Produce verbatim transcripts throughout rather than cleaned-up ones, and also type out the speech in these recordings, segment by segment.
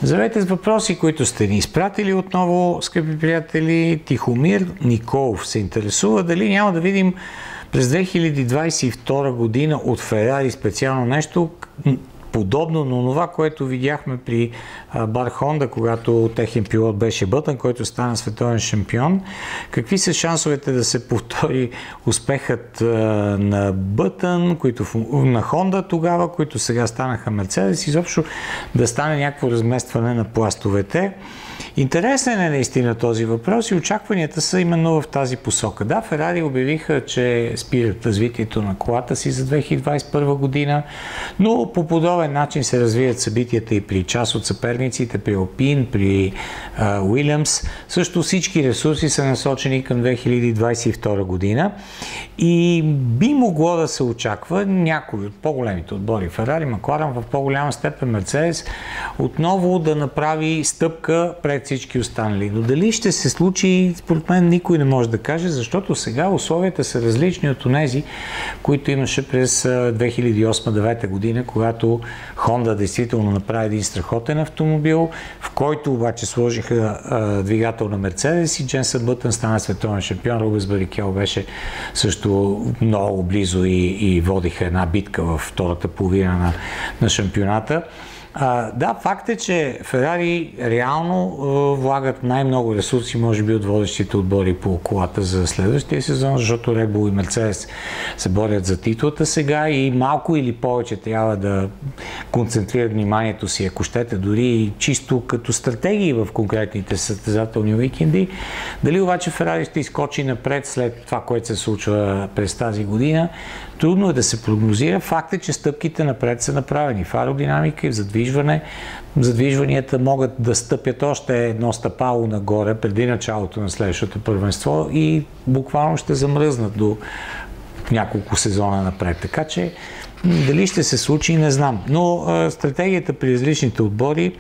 Здравейте с въпроси, които сте ни изпратили отново, скъпи приятели. Тихомир Николов се интересува дали няма да видим през две хиляди двадесет и втора година от Ферари специално нещо подобно на това, което видяхме при Бар Хонда, когато техен пилот беше Бътън, който стана световен шампион. Какви са шансовете да се повтори успехът на Бътън, които, на Хонда тогава, които сега станаха Мерцедес, изобщо да стане някакво разместване на пластовете? Интересен е наистина този въпрос и очакванията са именно в тази посока. Да, Ферари обявиха, че спират развитието на колата си за две хиляди двадесет и първа година, но по подобен начин се развият събитията и при част от съперниците, при Алпин, при Уилямс. Също всички ресурси са насочени към две хиляди двадесет и втора година и би могло да се очаква някой от по-големите отбори, Ферари, Макларен, в по-голяма степен Мерцедес, отново да направи стъпка пред всички останали. Но дали ще се случи, според мен никой не може да каже, защото сега условията са различни от онези, които имаше през две хиляди и осма - девета година, когато Honda действително направи един страхотен автомобил, в който обаче сложиха а, двигател на Мерцедес и Дженсън Бътън стана световен шампион. Рубенс Барикел беше също много близо и, и водиха една битка във втората половина на, на шампионата. А, да, факт е, че Ферари реално е, влагат най-много ресурси, може би, от водещите отбори по колата за следващия сезон, защото Red Bull и Мерцедес се борят за титлата сега и малко или повече трябва да концентрират вниманието си, ако щете, дори чисто като стратегии в конкретните състезателни уикенди. Дали обаче Ферари ще изкочи напред след това, което се случва през тази година, трудно е да се прогнозира. Факт е, че стъпките напред са направени в аеродинамика и в задвижване. Задвижванията могат да стъпят още едно стъпало нагоре преди началото на следващото първенство и буквално ще замръзнат до няколко сезона напред. Така че дали ще се случи, не знам. Но а, стратегията при различните отбори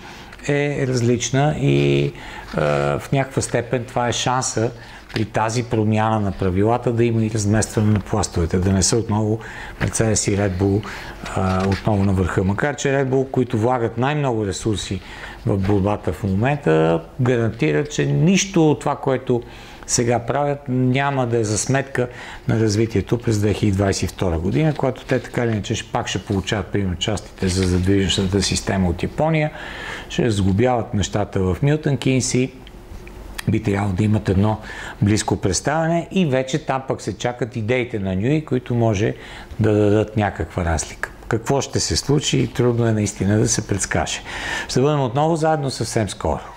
е различна и а, в някаква степен това е шанса при тази промяна на правилата да има и разместване на пластовете, да не са отново Мерцедес и Red Bull а, отново на върха. Макар че Red Bull, които влагат най-много ресурси в борбата в момента, гарантират, че нищо от това, което сега правят, няма да е за сметка на развитието през две хиляди двадесет и втора година, когато те така или иначе пак ще получават, примерно, частите за задвижващата система от Япония, ще сглобяват нещата в Милтън Кейнси, би трябвало да имат едно близко представяне и вече там пък се чакат идеите на Нюи, които може да дадат някаква разлика. Какво ще се случи, трудно е наистина да се предскаже. Ще бъдем отново заедно съвсем скоро.